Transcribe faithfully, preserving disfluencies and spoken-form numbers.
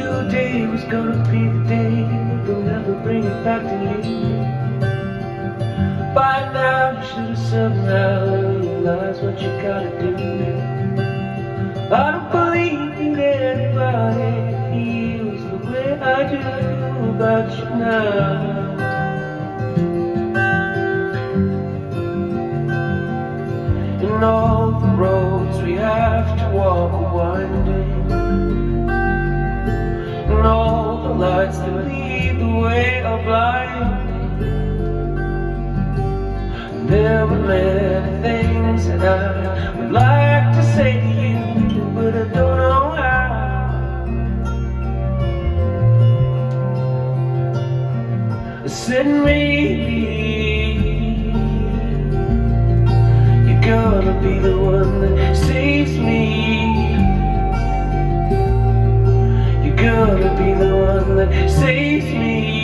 today was gonna be the day they'll never bring it back to you. By now you should have somehow realized what you gotta do. I don't believe that anybody feels the way I do about you now. And all the roads we have to walk are winding, and all the lights that lead the way are blinding. There were many things that I would like to say to you, but I don't know how. I said maybe you're gonna be the one that saves me. You're gonna be the one that saves me.